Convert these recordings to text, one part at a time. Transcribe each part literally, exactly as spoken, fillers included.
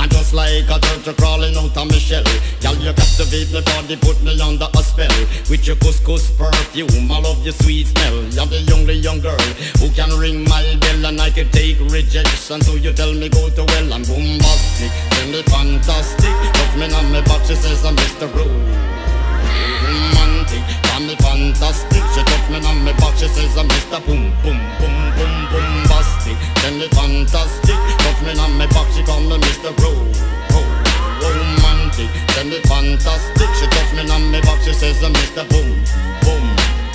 And just like a turtle crawling out of my shell, girl, you captivate my body, put me under a spell. With your couscous perfume, I love your sweet smell. You're the only young girl who can ring my bell, and I can take rejection. So you tell me go to well, I'm bombastic, tell me fantastic. Look me on my back, she says I'm Mister Romantic, tell me fantastic. She took me on my back, she says I'm Mister Boom Boom Boom Boom Bombastic, tell me fantastic. Took me on my back, she call me Mister Ro Romantic, tell me fantastic. She took me on my back, she says I'm Mister Boom Boom.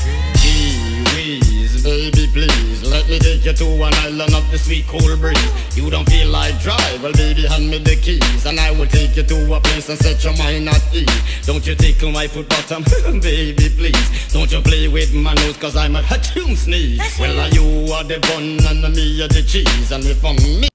Baby, please, let me take you to an island of the sweet cool breeze. You don't feel like drive? Well, baby, hand me the keys, and I will take you to a place and set your mind at ease. Don't you tickle my foot bottom, baby, please. Don't you play with my nose, cause I'm a hatchoon sneeze. Well, you are the bun and me are the cheese, and if I'm me